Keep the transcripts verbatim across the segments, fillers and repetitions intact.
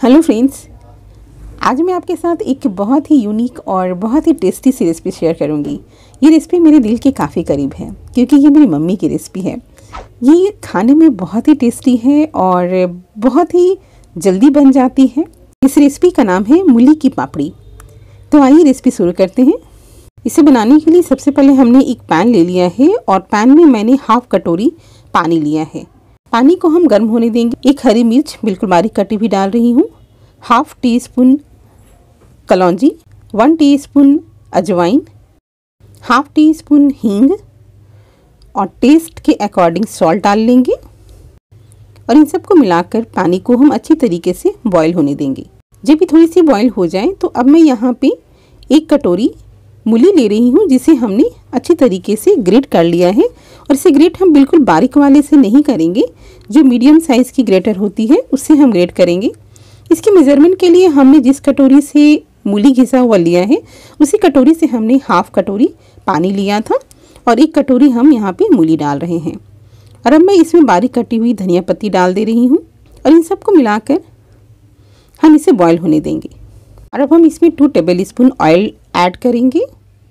Hello friends, आज मैं आपके साथ एक बहुत ही यूनिक और बहुत ही टेस्टी सी रेसिपी शेयर करूंगी। ये रेसिपी मेरे दिल के काफ़ी करीब है क्योंकि ये मेरी मम्मी की रेसिपी है। ये खाने में बहुत ही टेस्टी है और बहुत ही जल्दी बन जाती है। इस रेसिपी का नाम है मूली की पापड़ी। तो आइए रेसिपी शुरू करते हैं। इसे बनाने के लिए सबसे पहले हमने एक पैन ले लिया है और पैन में मैंने हाफ कटोरी पानी लिया है। पानी को हम गर्म होने देंगे। एक हरी मिर्च बिल्कुल बारीक कटी भी डाल रही हूँ, हाफ टी स्पून कलौंजी, वन टीस्पून अजवाइन, हाफ टी स्पून हींग और टेस्ट के अकॉर्डिंग सॉल्ट डाल लेंगे और इन सबको मिलाकर पानी को हम अच्छी तरीके से बॉईल होने देंगे। जब ये थोड़ी सी बॉईल हो जाए तो अब मैं यहाँ पे एक कटोरी मूली ले रही हूँ जिसे हमने अच्छी तरीके से ग्रेट कर लिया है। और इसे ग्रेट हम बिल्कुल बारीक वाले से नहीं करेंगे, जो मीडियम साइज़ की ग्रेटर होती है उससे हम ग्रेट करेंगे। इसके मेज़रमेंट के लिए हमने जिस कटोरी से मूली घिसा हुआ लिया है उसी कटोरी से हमने हाफ कटोरी पानी लिया था और एक कटोरी हम यहाँ पे मूली डाल रहे हैं। और अब मैं इसमें बारीक कटी हुई धनिया पत्ती डाल दे रही हूँ और इन सबको मिलाकर हम इसे बॉईल होने देंगे। और अब हम इसमें two tablespoon oil add करेंगे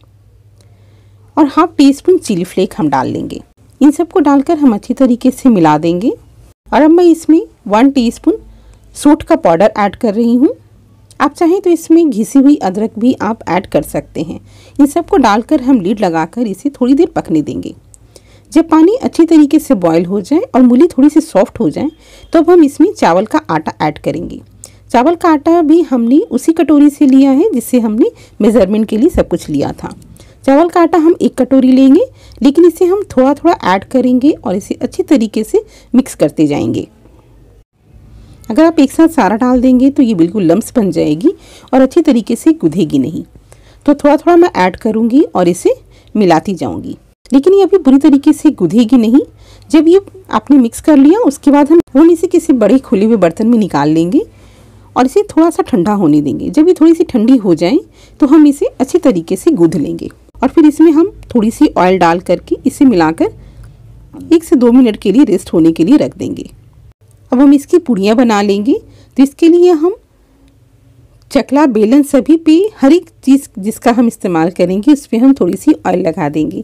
और half teaspoon chilli flake हम डाल लेंगे। इन सबको डालकर हम अच्छी तरीके से मिला देंगे। और अब मैं इसमें वन टीस्पून सूंठ का पाउडर ऐड कर रही हूँ। आप चाहें तो इसमें घिसी हुई अदरक भी आप ऐड कर सकते हैं। इन सबको डालकर हम लीड लगाकर इसे थोड़ी देर पकने देंगे। जब पानी अच्छी तरीके से बॉईल हो जाए और मूली थोड़ी सी सॉफ्ट हो जाए तो अब हम इसमें चावल का आटा ऐड करेंगे। चावल का आटा भी हमने उसी कटोरी से लिया है जिससे हमने मेज़रमेंट के लिए सब कुछ लिया था। चावल का आटा हम एक कटोरी लेंगे, लेकिन इसे हम थोड़ा थोड़ा ऐड करेंगे और इसे अच्छी तरीके से मिक्स करते जाएंगे। अगर आप एक साथ सारा डाल देंगे तो ये बिल्कुल लम्स बन जाएगी और अच्छी तरीके से गुधेगी नहीं। तो थोड़ा थोड़ा मैं ऐड करूँगी और इसे मिलाती जाऊँगी, लेकिन ये अभी पूरी तरीके से गुधेगी नहीं। जब ये आपने मिक्स कर लिया उसके बाद हम हम इसे किसी बड़े खुले हुए बर्तन में निकाल लेंगे और इसे थोड़ा सा ठंडा होने देंगे। जब ये थोड़ी सी ठंडी हो जाए तो हम इसे अच्छी तरीके से गूँध लेंगे और फिर इसमें हम थोड़ी सी ऑयल डाल करके इसे मिलाकर एक से दो मिनट के लिए रेस्ट होने के लिए रख देंगे। अब हम इसकी पुड़ियाँ बना लेंगे। तो इसके लिए हम चकला, बेलन सभी पे हर एक चीज़ जिसका हम इस्तेमाल करेंगे उस पर हम थोड़ी सी ऑयल लगा देंगे।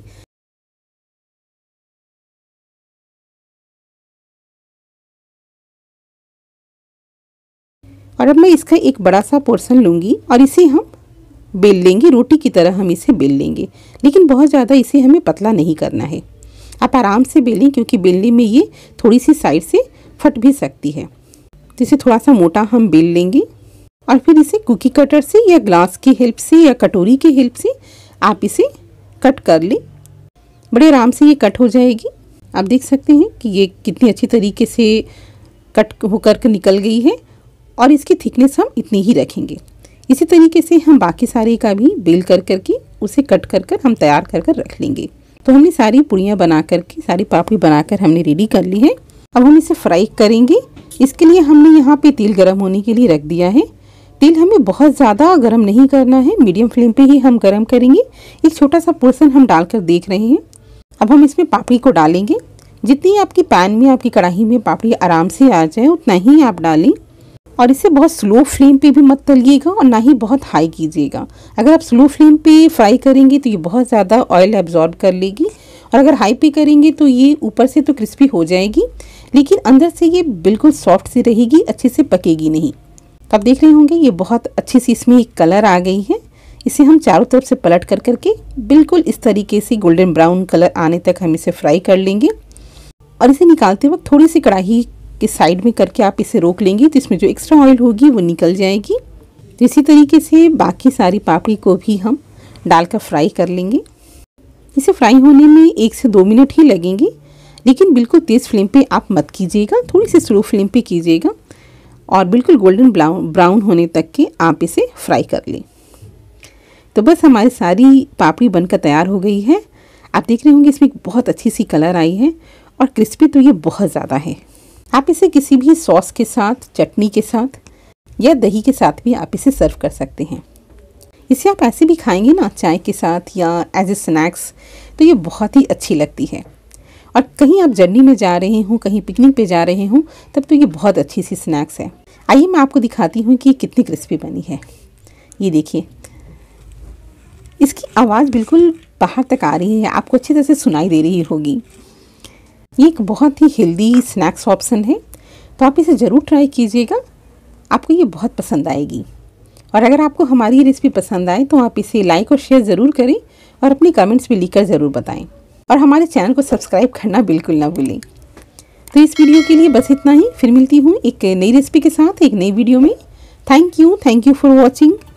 और अब मैं इसका एक बड़ा सा पोर्शन लूँगी और इसे हम बेल लेंगे। रोटी की तरह हम इसे बेल लेंगे, लेकिन बहुत ज़्यादा इसे हमें पतला नहीं करना है। आप आराम से बेलें क्योंकि बेलने में ये थोड़ी सी साइड से फट भी सकती है। तो इसे थोड़ा सा मोटा हम बेल लेंगे और फिर इसे कुकी कटर से या ग्लास की हेल्प से या कटोरी की हेल्प से आप इसे कट कर लें। बड़े आराम से ये कट हो जाएगी। आप देख सकते हैं कि ये कितनी अच्छी तरीके से कट होकर के निकल गई है और इसकी थिकनेस हम इतनी ही रखेंगे। इसी तरीके से हम बाकी सारे का भी बेल कर कर के उसे कट कर कर हम तैयार कर कर रख लेंगे। तो हमने सारी पुड़ियाँ बना कर के, सारी पापड़ी बनाकर हमने रेडी कर ली है। अब हम इसे फ्राई करेंगे। इसके लिए हमने यहाँ पे तेल गरम होने के लिए रख दिया है। तेल हमें बहुत ज़्यादा गरम नहीं करना है, मीडियम फ्लेम पे ही हम गरम करेंगे। एक छोटा सा पोर्शन हम डालकर देख रहे हैं। अब हम इसमें पापड़ी को डालेंगे। जितनी आपकी पैन में, आपकी कढ़ाई में पापड़ी आराम से आ जाए उतना ही आप डालें और इसे बहुत स्लो फ्लेम पे भी मत तलिएगा और ना ही बहुत हाई कीजिएगा। अगर आप स्लो फ्लेम पे फ्राई करेंगे तो ये बहुत ज़्यादा ऑयल एब्जॉर्ब कर लेगी और अगर हाई पे करेंगे तो ये ऊपर से तो क्रिस्पी हो जाएगी लेकिन अंदर से ये बिल्कुल सॉफ्ट सी रहेगी, अच्छे से पकेगी नहीं। तो आप देख रहे होंगे ये बहुत अच्छी सी इसमें एक कलर आ गई है। इसे हम चारों तरफ से पलट कर करके बिल्कुल इस तरीके से गोल्डन ब्राउन कलर आने तक हम इसे फ्राई कर लेंगे। और इसे निकालते वक्त थोड़ी सी कढ़ाई के साइड में करके आप इसे रोक लेंगे तो इसमें जो एक्स्ट्रा ऑयल होगी वो निकल जाएगी। तो इसी तरीके से बाकी सारी पापड़ी को भी हम डालकर फ्राई कर लेंगे। इसे फ्राई होने में एक से दो मिनट ही लगेंगे, लेकिन बिल्कुल तेज़ फ्लेम पे आप मत कीजिएगा, थोड़ी सी स्लो फ्लेम पे कीजिएगा और बिल्कुल गोल्डन ब्राउन ब्राउन होने तक के आप इसे फ्राई कर लें। तो बस हमारी सारी पापड़ी बनकर तैयार हो गई है। आप देख रहे होंगे इसमें बहुत अच्छी सी कलर आई है और क्रिस्पी तो ये बहुत ज़्यादा है। आप इसे किसी भी सॉस के साथ, चटनी के साथ या दही के साथ भी आप इसे सर्व कर सकते हैं। इसे आप ऐसे भी खाएंगे ना, चाय के साथ या एज ए स्नैक्स, तो ये बहुत ही अच्छी लगती है। और कहीं आप जर्नी में जा रहे हों, कहीं पिकनिक पे जा रहे हों, तब तो ये बहुत अच्छी सी स्नैक्स है। आइए मैं आपको दिखाती हूँ कि कितनी क्रिस्पी बनी है। ये देखिए, इसकी आवाज़ बिल्कुल बाहर तक आ रही है, आपको अच्छी तरह से सुनाई दे रही होगी। ये एक बहुत ही हेल्दी स्नैक्स ऑप्शन है, तो आप इसे ज़रूर ट्राई कीजिएगा, आपको ये बहुत पसंद आएगी। और अगर आपको हमारी ये रेसिपी पसंद आए तो आप इसे लाइक और शेयर ज़रूर करें और अपनी कमेंट्स भी लिखकर ज़रूर बताएं, और हमारे चैनल को सब्सक्राइब करना बिल्कुल ना भूलें। तो इस वीडियो के लिए बस इतना ही, फिर मिलती हूँ एक नई रेसिपी के साथ एक नई वीडियो में। Thank you thank you for watching.